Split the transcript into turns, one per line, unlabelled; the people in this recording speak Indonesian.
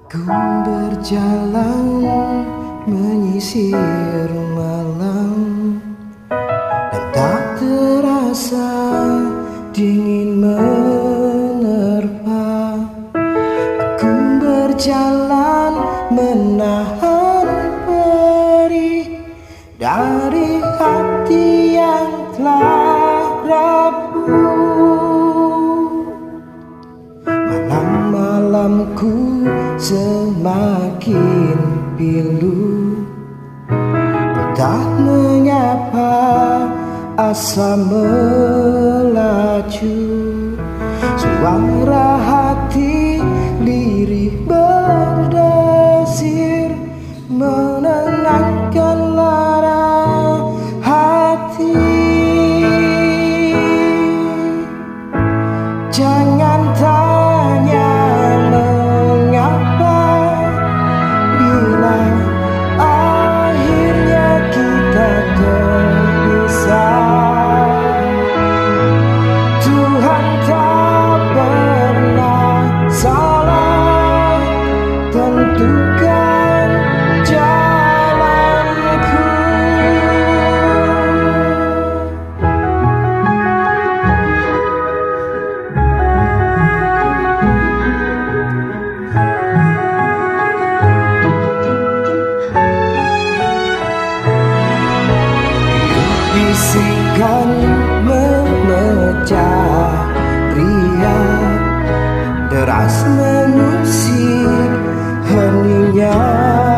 Ku berjalan menyisir malam, dan tak terasa dingin menerpa. Aku berjalan menahan perih dari hati yang telah rapuh. Malam-malamku semakin pilu, entah mengapa asa melaju. Suara hati lirih berdesir, menenangkan lara hati. Jangan tanya mengapa bila akhirnya kita terpisah. Tuhan tak pernah salah tentukan jalanku. Bisikan memecah riak, deras mengusik heningnya